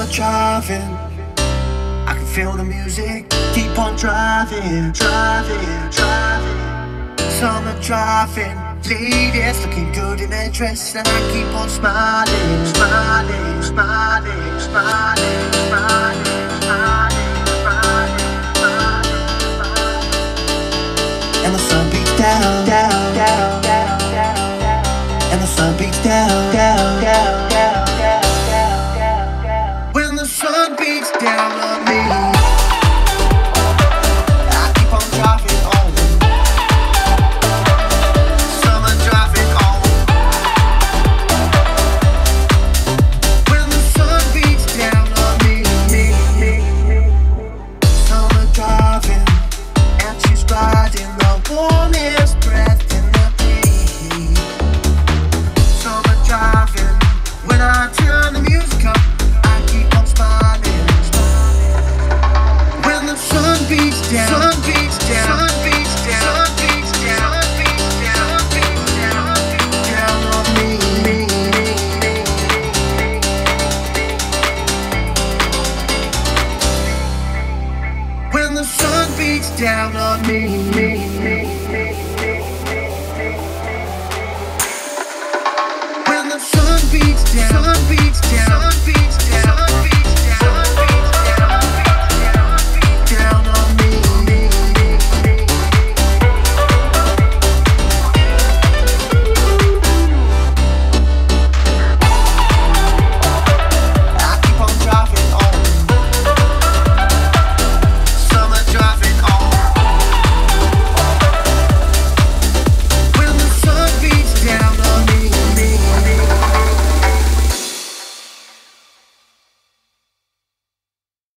Summer driving, I can feel the music. Keep on driving, driving, driving. Summer driving, ladies looking good in their dress, and I keep on smiling, smiling.